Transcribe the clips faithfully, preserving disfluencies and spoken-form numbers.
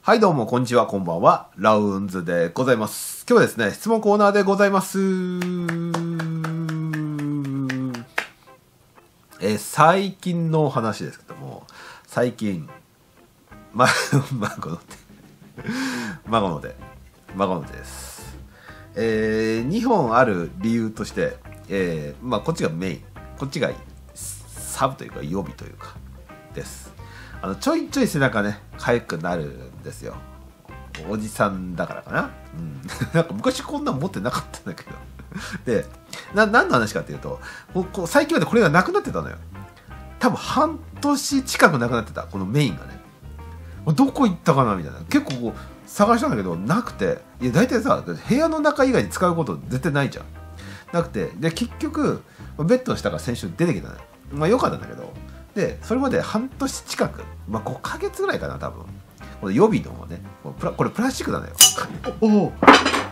はいどうもこんにちは、こんばんは。ラウンズでございます。今日はですね、質問コーナーでございます。えー、最近の話ですけども、最近、ま、孫の手、孫の手、孫の手です。えー、にほんある理由として、えー、まあこっちがメイン、こっちがサブというか予備というかです。あのちょいちょい背中ね痒くなるんですよ。おじさんだからかな、うん、なんか昔こんなん持ってなかったんだけどでな何の話かっていうと、ここ最近までこれがなくなってたのよ。多分半年近くなくなってた、このメインがね。どこ行ったかなみたいな、結構こう探したんだけどなくて、いや大体さ部屋の中以外に使うこと絶対ないじゃん。なくて、で結局ベッドの下から先週出てきたのよ。まあよかったんだけど、でそれまで半年近く、まあ、ごかげつぐらいかな多分、この予備のね、これプラ、これプラスチックなのよ。おおちょっと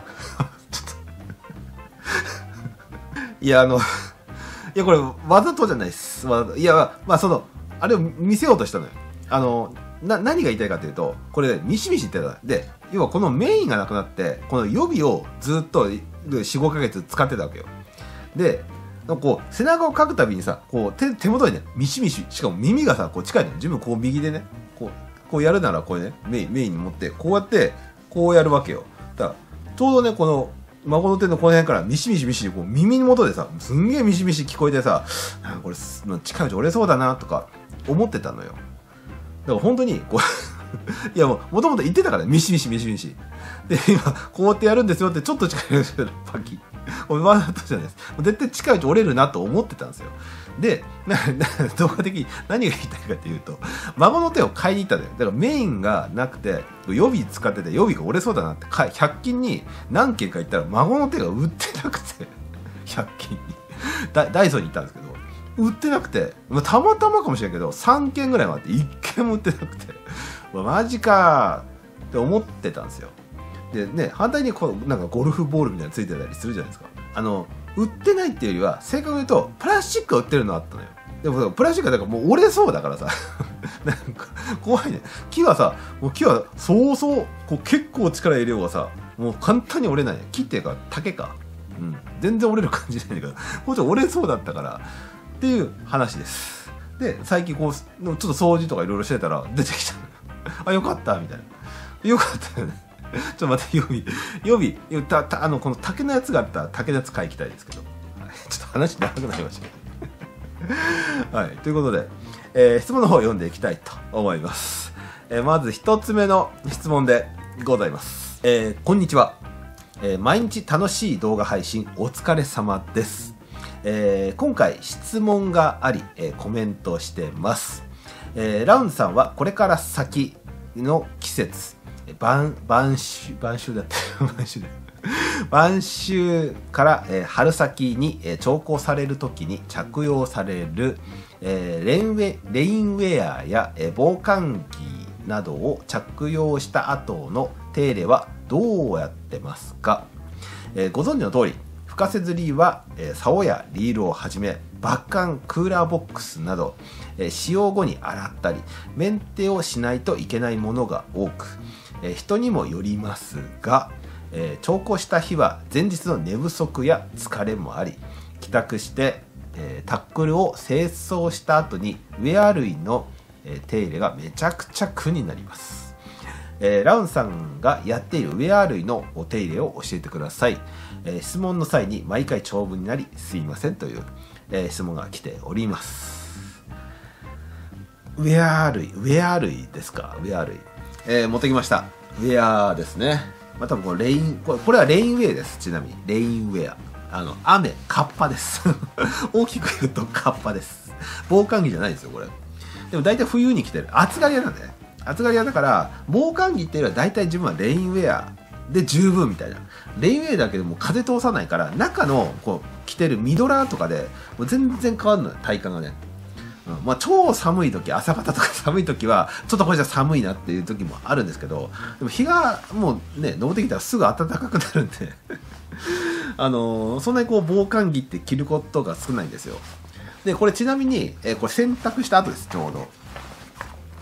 いやあのいやこれわざとじゃないです。わざといやまあそのあれを見せようとしたのよ。あのな何が言いたいかというと、これミシミシってたで、要はこのメインがなくなってこの予備をずっと よん,ご ヶ月使ってたわけよ。でこう背中をかくたびにさ、こう 手, 手元にねミシミシ、しかも耳がさこう近いのよ。自分こう右でねこうこうやるならこれねメインメインに持ってこうやってこうやるわけよ。だからちょうどねこの孫の手のこの辺からミシミシミシこう耳の元でさすんげえミシミシ聞こえてさ、なんかこれ近いうち折れそうだなとか思ってたのよ。だから本当にこういやもうもともと言ってたからミシミシミシミシで、今こうやってやるんですよってちょっと近いパキッわざとじゃないです。絶対近いうち折れるなと思ってたんですよ。で、動画的に何が言いたいかというと、孫の手を買いに行ったんだよ。だからメインがなくて予備使ってて予備が折れそうだなってひゃく均に何軒か行ったら孫の手が売ってなくてひゃく均にダ, ダイソーに行ったんですけど売ってなくて、たまたまかもしれんけどさんけんぐらいもあっていっけんも売ってなくてマジかーって思ってたんですよ。でね、反対にこうなんかゴルフボールみたいなのついてたりするじゃないですか。あの売ってないっていうよりは正確に言うとプラスチックが売ってるのあったのよ。でもプラスチックがだからもう折れそうだからさなんか怖いね。木はさもう木はそうそうこう結構力入れようがさもう簡単に折れない。木っていうか竹か、うん、全然折れる感じないんだけどこっち折れそうだったからっていう話です。で最近こうちょっと掃除とかいろいろしてたら出てきたあよかったみたいな、よかったよねちょっと待って、予備、予備、たたあのこの竹のやつがあったら竹のやつ買い行きたいですけど、はい、ちょっと話長くなりましたはい、ということで、えー、質問の方を読んでいきたいと思います。えー、まず一つ目の質問でございます。えー、こんにちは、えー。毎日楽しい動画配信お疲れ様です。えー、今回質問があり、えー、コメントしてます。えー、ラウンズさんはこれから先の季節、晩晩秋晩秋だった晩秋だ晩秋から、えー、春先に、えー、調光されるときに着用される、えー、レインウェレインウェアや、えー、防寒着などを着用した後の手入れはどうやってますか？えー、ご存知の通り深瀬釣りは、えー、竿やリールをはじめバッカンクーラーボックスなど、えー、使用後に洗ったりメンテをしないといけないものが多く、えー、人にもよりますが、えー、調光した日は前日の寝不足や疲れもあり、帰宅して、えー、タックルを清掃した後にウェア類の、えー、手入れがめちゃくちゃ苦になります。えー、ラウンさんがやっているウェア類のお手入れを教えてください。えー、質問の際に毎回長文になりすいませんという、えー、質問が来ております。ウェア類ウェア類ですか。ウェア類、えー、持ってきました。ウェアですね。まあ、多分これレインこれ、これはレインウェアです。ちなみにレインウェア、あの雨カッパです大きく言うとカッパです。防寒着じゃないですよこれ。でも大体冬に着てる暑がり屋なんでね。暑がり屋だから防寒着っていうのは大体自分はレインウェアで十分みたいな。レインウェアだけでも風通さないから中のこう着てるミドラーとかでもう全然変わるのよ体感がね。うん、まあ超寒い時、朝方とか寒い時はちょっとこれじゃ寒いなっていう時もあるんですけど、でも日がもうね昇ってきたらすぐ暖かくなるんであのー、そんなにこう防寒着って着ることが少ないんですよ。でこれちなみに、えー、これ洗濯した後です。ちょうど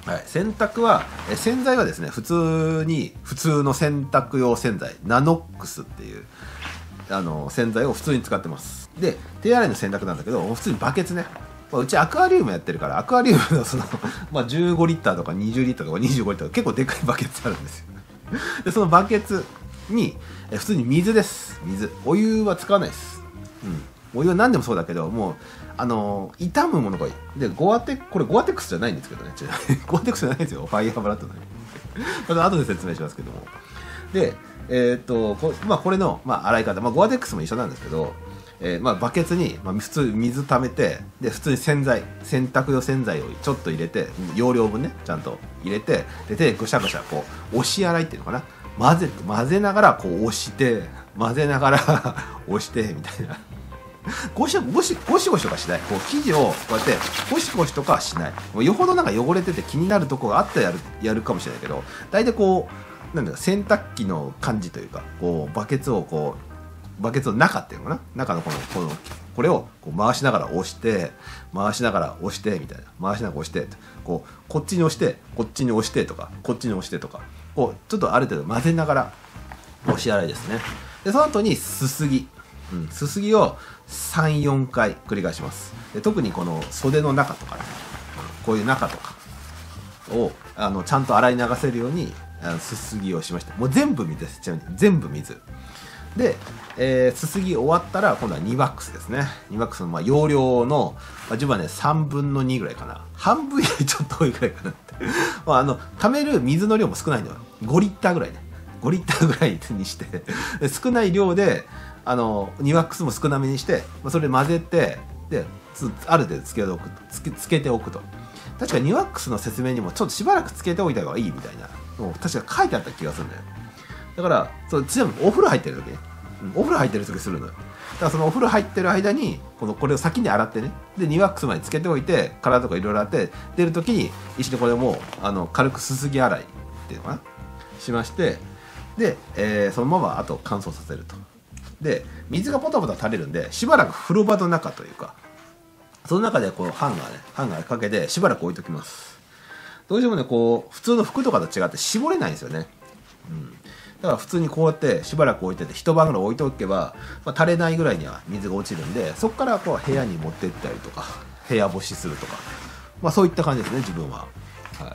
はい、洗濯はえ洗剤はですね、普通に普通の洗濯用洗剤ナノックスっていうあの洗剤を普通に使ってます。で手洗いの洗濯なんだけど、普通にバケツね、うちアクアリウムやってるから、アクアリウムのその、まあ、じゅうごリッターとかにじゅうリッターとかにじゅうごリッターとか結構でかいバケツあるんですよ。でそのバケツにえ普通に水です。水、お湯は使わないです。うん、お湯は何でもそうだけど、もうあのー、傷むものがいい。でゴアテこれゴアテックスじゃないんですけどね、ゴアテックスじゃないんですよ、ファイヤーブラッドのね。これ後で説明しますけども、でえー、っとこ,、まあ、これの、まあ、洗い方、まあ、ゴアテックスも一緒なんですけど、えーまあ、バケツに、まあ、普通水溜めて、で普通に洗剤洗濯用洗剤をちょっと入れて、容量分ねちゃんと入れて、で手でぐしゃぐしゃこう押し洗いっていうのかな、混ぜて混ぜながらこう押して混ぜながら押してみたいな。ゴシゴシゴシゴシとかしない。こう生地をこうやってゴシゴシとかはしない。もうよほどなんか汚れてて気になるところがあったらやるやるかもしれないけど、大体こうなんだか洗濯機の感じというか、こうバケツをこうバケツの中っていうのかな、中のこのこのこれをこう回しながら押して回しながら押してみたいな、回しながら押してこうこっちに押してこっちに押してとかこっちに押してとか、こうちょっとある程度混ぜながら押し洗いですね。でその後にすすぎ、うん、すすぎをさん、よんかい繰り返します。で特にこの袖の中とかね、こういう中とかをあのちゃんと洗い流せるようにあのすすぎをしました。もう全部水です。ちなみに全部水で、えー、すすぎ終わったら今度はにワックスですね。にワックスのまあ容量の、まあ、自分はねさんぶんのにぐらいかな、半分よりちょっと多いぐらいかなってまああの溜める水の量も少ないのよ。ごリッターぐらいね、ごリッターぐらいにして少ない量であのにワックスも少なめにして、まあ、それで混ぜて、である程度つけておくつけつけておくと。確かにワックスの説明にもちょっとしばらくつけておいた方がいいみたいなのを確か書いてあった気がするんだよ。だからそうちなみにお風呂入ってる時ね、うん、お風呂入ってる時するのよ。だからそのお風呂入ってる間にこのこれを先に洗ってね、でにワックスまでつけておいて、体とかいろいろあって出る時に一緒にこれをもうあの軽くすすぎ洗いっていうのかなしまして、で、えー、そのままあと乾燥させると。で水がポタポタ垂れるんで、しばらく風呂場の中というかその中でこうハンガーねハンガーかけてしばらく置いときます。どうしてもねこう普通の服とかと違って絞れないんですよね。うん、だから普通にこうやってしばらく置いてて一晩ぐらい置いておけば、まあ、垂れないぐらいには水が落ちるんで、そこからこう部屋に持ってったりとか部屋干しするとか、まあそういった感じですね自分は。はい、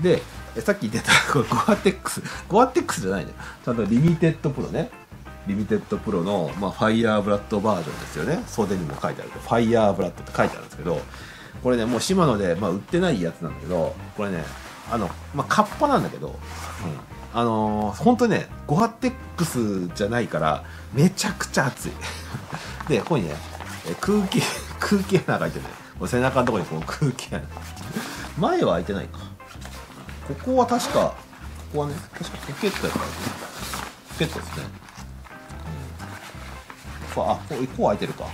でさっき言ってたこれゴアテックスゴアテックスじゃないね、ちゃんとリミテッドプロね、リミテッドプロの、まあ、ファイヤーブラッドバージョンですよね。袖にも書いてあるファイヤーブラッドって書いてあるんですけど、これねもうシマノで、まあ、売ってないやつなんだけど、これねあの、まあ、カッパなんだけど、うん、あのー、本当にねゴアテックスじゃないからめちゃくちゃ熱いでここにね空気空気穴が開いてるね、背中のところにこう空気穴前は開いてないか、ここは確かここはね確かポケットやから、ね、ポケットですね。あ、こう、こう開いてるか。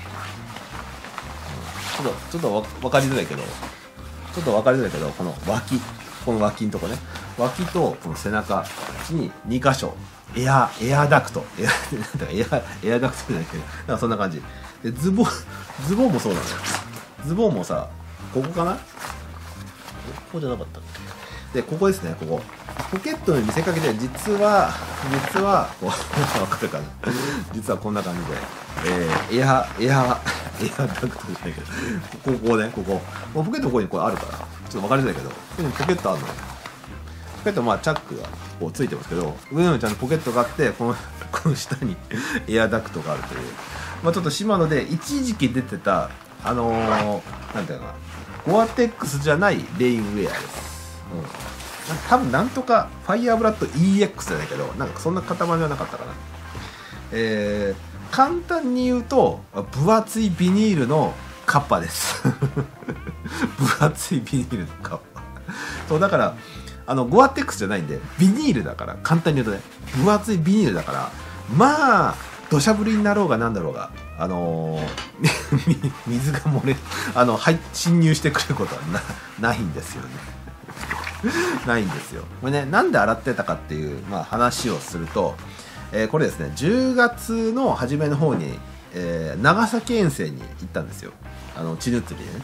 ちょっと、ちょっとわ分かりづらいけど、ちょっと分かりづらいけど、この脇、この脇のとこね、脇とこの背中にに箇所、エア、エアダクト、エア、エア、エアダクトじゃないけど、なんかそんな感じ。で、ズボン、ズボンもそうなのよ。ズボンもさ、ここかな？ここじゃなかったっけ？で、ここですね、ここ。ポケットに見せかけて、実は、実は、こう、わかるかな？実はこんな感じで、えー、エア、エア、エアダクトじゃないけど、ここね、ここ。ポケットのここにこれあるから、ちょっとわかりづらいけど、ここにポケットあるのよ。ポケット、まあ、チャックがこうついてますけど、上のちゃんとポケットがあって、この、この下にエアダクトがあるという。まあ、ちょっとシマノで一時期出てた、あのー、なんていうのかな、ゴアテックスじゃないレインウェアです。うん多分なんとかファイヤーブラッド イーエックス じゃないけど、なんかそんな塊はなかったかな。えー、簡単に言うと分厚いビニールのカッパです分厚いビニールのカッパそうだからあのゴアテックスじゃないんでビニールだから、簡単に言うとね分厚いビニールだから、まあ土砂降りになろうがなんだろうが、あのー、水が漏れあの入侵入してくることは な, ないんですよねないんですよ。これね、なんで洗ってたかっていう、まあ、話をすると、えー、これですね、じゅうがつの初めの方に、えー、長崎遠征に行ったんですよ。あの、地ぬ釣りでね。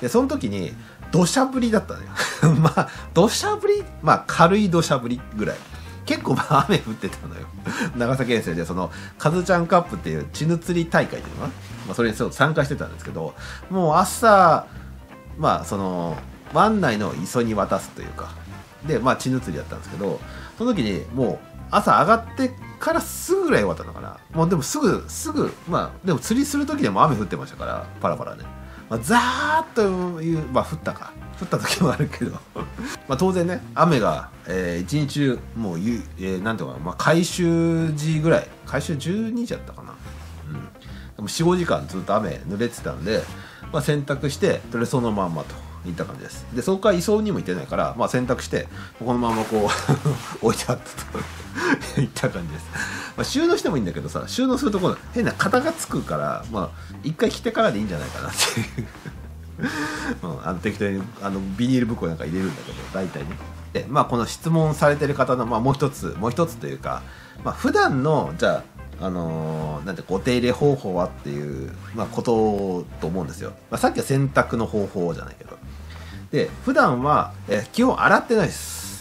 でその時に土砂降りだったのよまあ土砂降り、まあ軽い土砂降りぐらい、結構まあ雨降ってたのよ長崎遠征でそのカズちゃんカップっていうチヌ釣り大会っていうのかな、まあ、それに参加してたんですけど、もう朝まあその湾内の磯に渡すというかで、まあチヌ釣りだったんですけど、その時にもう朝上がってからすぐぐらい終わったのかな。もうでもすぐすぐまあでも釣りする時でも雨降ってましたからパラパラね、まあ、ザーッという、まあ降ったか降った時もあるけどまあ当然ね雨が、えー、一日中もうゆ、えー、なんていうかな、まあ、回収時ぐらい回収じゅうにじだったかな、うん、でも よん,ご 時間ずっと雨濡れてたんで、まあ、洗濯してそれそのまんまといった感じです。でそこから移送にも行ってないから、まあ、洗濯してこのままこう置いてあったといった感じです。まあ、収納してもいいんだけどさ、収納するところ変な型がつくから、まあ一回着てからでいいんじゃないかなっていううん、あの適当にあのビニール袋なんか入れるんだけど大体ね。でまあこの質問されてる方の、まあ、もう一つもう一つというか、まあ、普段のじゃあ、あのー、なんてお手入れ方法はっていう、まあ、ことと思うんですよ。まあ、さっきは洗濯の方法じゃないけど、で普段はえ基本洗ってないです。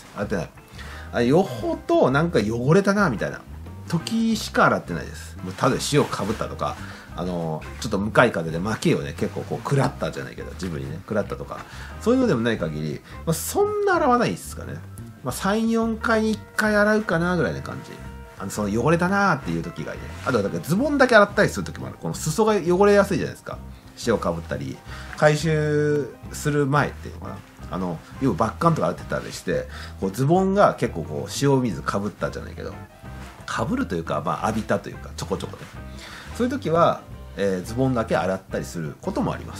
洗ってない。あよほどなんか汚れたなみたいな時しか洗ってないです。もうただ塩かぶったとか、あのちょっと向かい風で負けをね結構こう食らったじゃないけど自分にね食らったとかそういうのでもない限り、まあ、そんな洗わないですかね。まあ、さん、よんかいにいっかい洗うかなぐらいな感じ。あのその汚れたなーっていう時以外ね。あとはだからズボンだけ洗ったりする時もある。この裾が汚れやすいじゃないですか。塩かぶったり回収する前っていうのかな、あの要はバッカンとか洗ってたりしてこうズボンが結構こう塩水かぶったじゃないけどかぶるというか、まあ、浴びたというかちょこちょこでそういう時は、えー、ズボンだけ洗ったりすることもあります。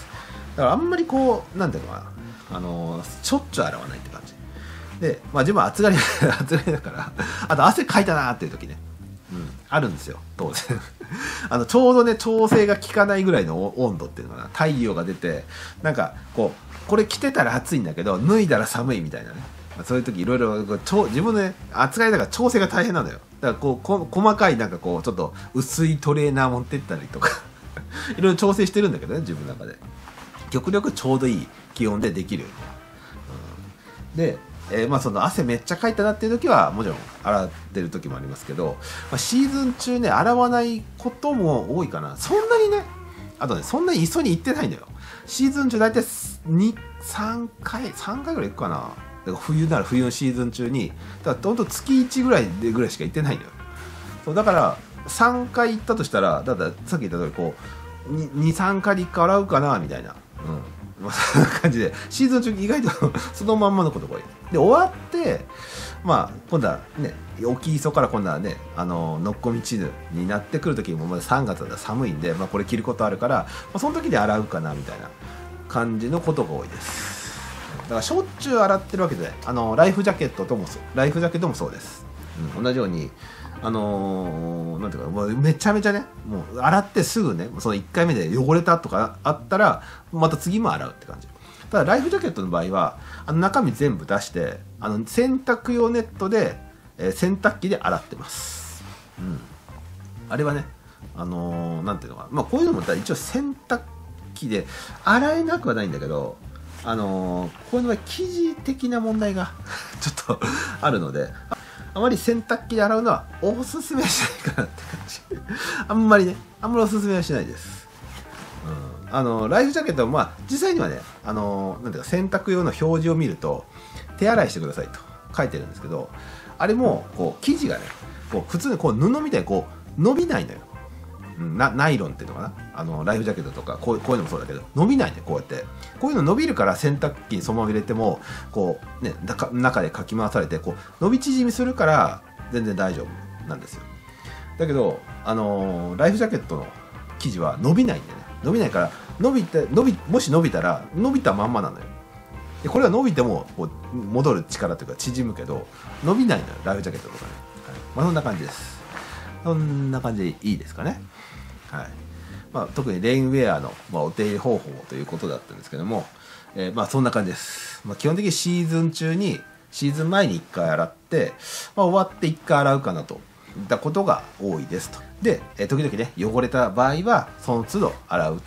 だからあんまりこうなんていうのかな、あのー、しょっちゅう洗わないって感じで、まあ自分は暑がり暑がりだからあと汗かいたなーっていう時ね、うん、あるんですよ当然あのちょうどね調整が効かないぐらいの温度っていうのかな、太陽が出てなんかこうこれ着てたら暑いんだけど脱いだら寒いみたいなね、そういう時いろいろ自分のね暑がりだから調整が大変なのよ。だからこうこ細かいなんかこうちょっと薄いトレーナー持ってったりとかいろいろ調整してるんだけどね自分の中で極力ちょうどいい気温でできるように、うん、で、えー、まあその汗めっちゃかいたなっていう時はもちろん洗ってる時もありますけど、まあ、シーズン中ね洗わないことも多いかな。そんなにねあとねそんなに磯に行ってないんだよ。シーズン中大体に、さんかいさんかいぐらい行くかな。だから冬なら冬のシーズン中にだからほんと月いちぐらいでぐらいしか行ってないんだよ。そうだからさんかい行ったとしたらだからさっき言った通りこうに、さんかい洗うかなみたいな、うんまあ、そんな感じでシーズン中意外とそのまんまのことが多いで終わってまあ今度はね沖磯から今度はねあののっこみチヌになってくる時もまださんがつだったら寒いんで、まあ、これ着ることあるから、まあ、その時で洗うかなみたいな感じのことが多いです。だからしょっちゅう洗ってるわけであのライフジャケットともそうライフジャケットもそうです、うん、同じようにあのー、なんていうかもうめちゃめちゃねもう洗ってすぐねそのいっかいめで汚れたとかあったらまた次も洗うって感じ。ただライフジャケットの場合はあの中身全部出してあの洗濯用ネットで、えー、洗濯機で洗ってます、うん、あれはねあのー、なんていうのかな、まあ、こういうのも一応洗濯機で洗えなくはないんだけどあのー、こういうのは生地的な問題がちょっとあるのであまり洗濯機で洗うのはおすすめはしないかなって感じあんまりねあんまりおすすめはしないです、うん、あのライフジャケットはまあ実際にはねあのなんていうか洗濯用の表示を見ると手洗いしてくださいと書いてるんですけどあれもこう生地がねこう普通にこう布みたいにこう伸びないのよ。なナイロンっていうのかなあのライフジャケットとかこう、こういうのもそうだけど伸びないねこうやってこういうの伸びるから洗濯機にそのまま入れてもこうね中でかき回されてこう伸び縮みするから全然大丈夫なんですよ。だけどあのー、ライフジャケットの生地は伸びないんでね伸びないから伸びて伸びもし伸びたら伸びたまんまなのよ。でこれは伸びてもこう戻る力というか縮むけど伸びないのよライフジャケットとかね、はい、まあそんな感じです。そんな感じでいいですかね。はいまあ、特にレインウェアの、まあ、お手入れ方法ということだったんですけども、えー、まあそんな感じです。まあ、基本的にシーズン中にシーズン前にいっかい洗って、まあ、終わっていっかい洗うかなといったことが多いですと。で、えー、時々ね汚れた場合はその都度洗うという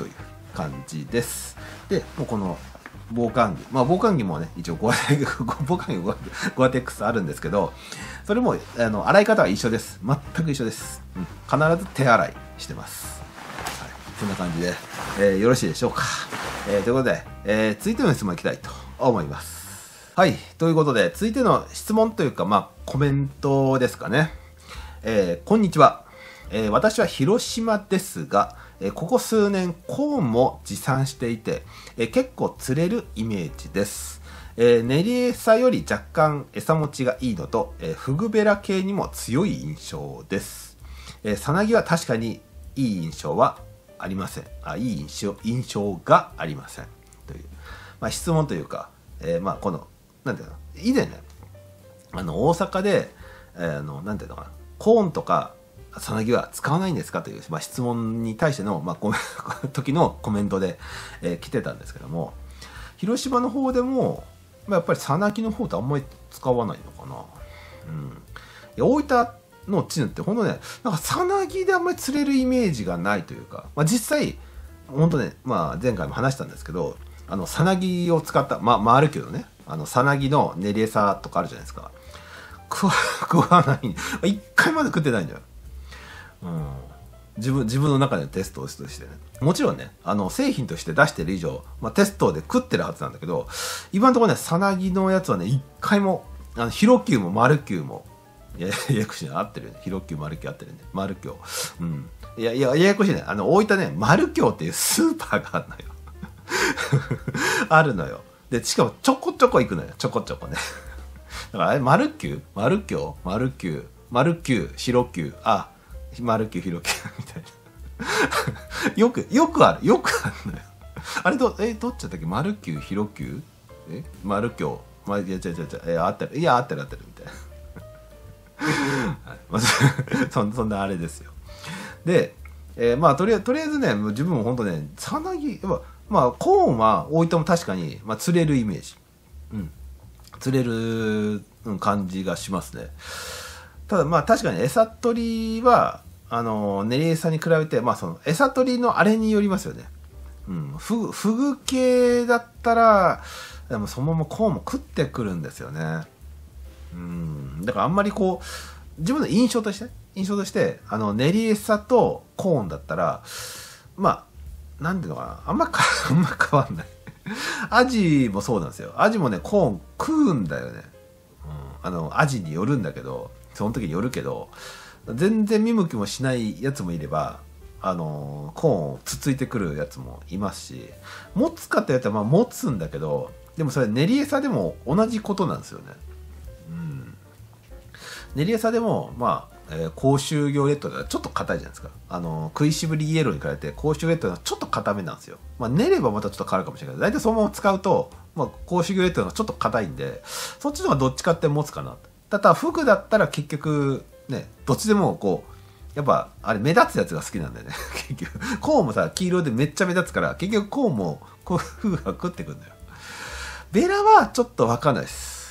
感じです。で、もうこの防寒着、まあ防寒着もね、一応ゴアテックス、防寒着ゴアゴアテックスあるんですけど、それもあの洗い方は一緒です。全く一緒です。うん、必ず手洗いしてます。はい、そんな感じで、えー、よろしいでしょうか。えー、ということで、えー、続いての質問いきたいと思います。はい、ということで、続いての質問というか、まあコメントですかね。えー、こんにちは。えー、私は広島ですが、えー、ここ数年コーンも持参していて、えー、結構釣れるイメージです。えー、練り餌より若干餌持ちがいいのと、えー、フグベラ系にも強い印象です。えー、さなぎは確かにいい印象はありません。あ、いい印象、印象がありません。という、まあ、質問というか、えー、まあこの、なんていうの、以前ね、あの、大阪で、えー、あの、なんていうのかな、コーンとか、さなぎは使わないんですかという、まあ、質問に対しての、まあ、時のコメントで、えー、来てたんですけども、広島の方でも、まあ、やっぱりさなぎの方ってあんまり使わないのかな。うん。いや、大分のチヌってほんとね、なんかさなぎであんまり釣れるイメージがないというか、まあ、実際、ほんとね、まあ、前回も話したんですけど、あの、さなぎを使った、まあ、まあ、あるけどね、あの、さなぎの練り餌とかあるじゃないですか。食わ、食わない。一回まで食ってないんだよ。うん、自分自分の中でのテストとしてね、もちろんね、あの製品として出してる以上、まあ、テストで食ってるはずなんだけど、今のところね、さなぎのやつはね、一回も、あのヒロキューもマルキューも、ややこしいな、合ってるよね、ヒロキューマルキュー合ってるね、マルキョウ、うん、いやいや、ややこしいね、あの大分ね、マルキョウっていうスーパーがあるのよあるのよ。でしかもちょこちょこ行くのよ、ちょこちょこねだからあれマルキューマルキョウマルキューマルキューシロキュー、あ、マルキューヒロキューみたいなよくよくあるよくあるのよ。あれどえどっちだったっけ、マルキューヒロキュー、えマルキョウ、ま、いや違う違う違う、え合ってる、いや合ってる合ってるみたいなはい、まあ、そ, そんなあれですよ。で、えー、まあとりあえずとりあえずね、自分も本当ね、さなぎ、まあコーンは大分も確かに、まあ、釣れるイメージ、うん、釣れる感じがしますね。ただまあ確かに餌取りはあの練り餌に比べて、まあその餌取りのあれによりますよね。うん、フグ、フグ系だったらでもそのままコーンも食ってくるんですよね。うん、だからあんまりこう自分の印象として印象としてあの練り餌とコーンだったら、まあなんていうのかな、あんまかあんま変わんない。アジもそうなんですよ。アジもねコーン食うんだよね。うん、あのアジによるんだけど。その時によるけど、全然見向きもしないやつもいれば、あのー、コーンをつついてくるやつもいますし、持つかってやったらまあ持つんだけど、でもそれ練り餌でも同じことなんですよね。うん、練り餌でもまあ、えー、甲州魚レッドではちょっと硬いじゃないですか。あのー、食いしぶりイエローに比べて甲州レッドはちょっと硬めなんですよ。まあ練ればまたちょっと変わるかもしれないけど、大体そのまま使うと、まあ、甲州魚レッドがちょっと硬いんで、そっちの方がどっちかって持つかなって。ただフグだったら結局ね、どっちでもこうやっぱあれ目立つやつが好きなんだよね結局コーンもさ黄色でめっちゃ目立つから結局コーンもこうフグが食ってくんだよ。ベラはちょっと分かんないです、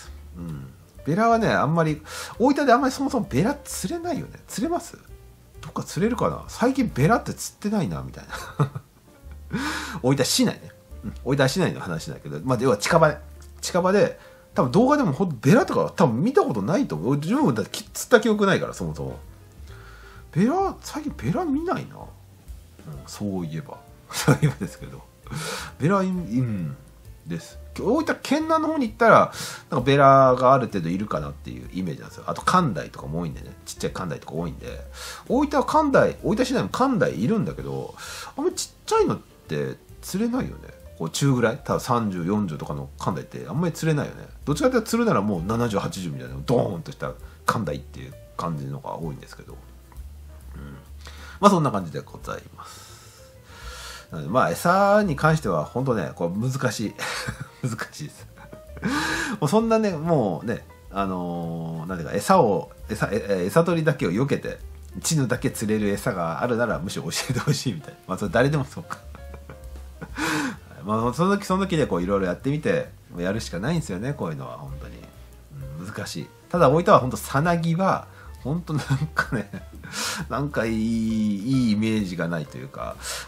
うん、ベラはねあんまり大分であんまりそもそもベラ釣れないよね。釣れます？どっか釣れるかな。最近ベラって釣ってないなみたいな大分市内ね、うん、大分市内の話だけど、まあ要は近場で近場で多分動画でもほんとベラとか多分見たことないと思う。自分もだって釣った記憶ないから、そもそもベラ最近ベラ見ないな、うん、そういえばそういえばですけどベラうんです大分県南の方に行ったらなんかベラがある程度いるかなっていうイメージなんですよ。あと寒鯛とかも多いんでね、ちっちゃい寒鯛とか多いんで、大分は寒鯛、大分市内も寒鯛いるんだけど、あんまりちっちゃいのって釣れないよね。こう中ぐらい多分さんじゅう、よんじゅうとかの寒鯛ってあんまり釣れないよね。どっちかというと釣るならもうななじゅう、はちじゅうみたいなドーンとした寒鯛っていう感じのが多いんですけど、うん、まあそんな感じでございます。まあ餌に関しては本当ねこれ難しい難しいですもうそんなねもうねあのー、なんていうか餌を餌餌取りだけを避けてチヌだけ釣れる餌があるならむしろ教えてほしいみたいな、まあそれ誰でもそうかまあその時その時でこういろいろやってみてやるしかないんですよね、こういうのは本当に、うん、難しい。ただ大分は本当さなぎは本当なんかねなんかいいいいイメージがないというか、なんか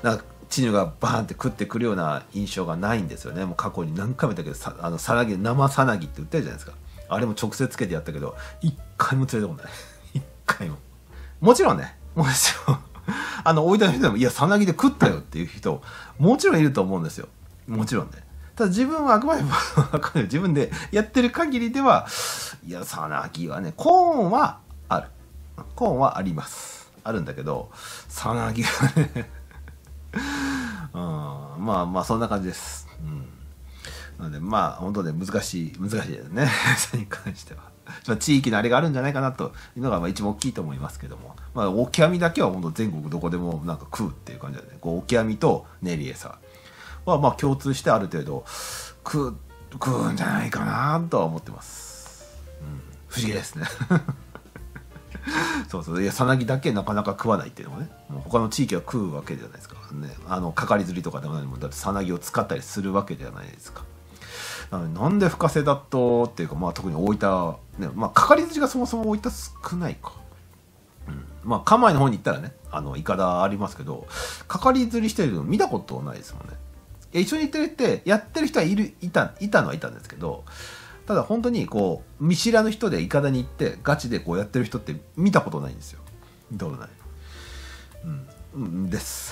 チヌがバーンって食ってくるような印象がないんですよね。もう過去に何回も言ったけど、さあのさなぎ生さなぎって売ってるじゃないですか。あれも直接つけてやったけど一回も連れてこない一回も。もちろんね、もちろんあの置いてある人でもいやさなぎで食ったよっていう人もちろんいると思うんですよ。もちろんね。ただ自分はあくまでも自分でやってる限りではいやさなぎはね、コーンはある、コーンはあります、あるんだけどさなぎはねうん、まあまあそんな感じです。うん、なのでまあ本当ね難しい難しいですねそれに関しては。地域のあれがあるんじゃないかなというのがまあ一番大きいと思いますけども、まあ、オキアミだけは本当全国どこでもなんか食うっていう感じで、ね、こうオキアミとネリエサはまあ共通してある程度食う食うんじゃないかなとは思ってます。うん、不思議ですねそうそう、いやさなぎだけなかなか食わないっていうのもね、もう他の地域は食うわけじゃないですかね。あのかかり釣りとかでも何もだってさなぎを使ったりするわけじゃないですか。なのでなんで深瀬だとっていうか、まあ特に大分ね、まあかかり釣りがそもそも大分少ないか。うん、まあ蒲江の方に行ったらね、あのイカダありますけど、かかり釣りしてるの見たことないですもんね。いや一緒に行ってるってやってる人はいるいたいたのはいたんですけど、ただ本当にこう見知らぬ人でイカダに行ってガチでこうやってる人って見たことないんですよ。見たことない。うん、うん、です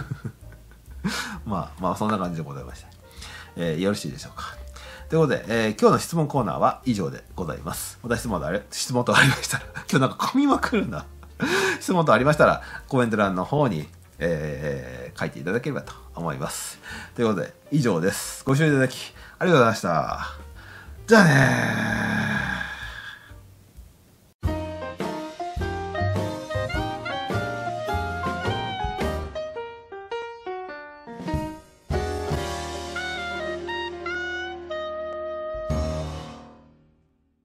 まあまあそんな感じでございました。えー、よろしいでしょうか。ということで、えー、今日の質問コーナーは以上でございます。また質問とあれ質問とありましたら今日なんか噛みまくるな質問とありましたらコメント欄の方に、えー、書いていただければと思います。ということで以上です。ご視聴いただきありがとうございました。じゃあねー。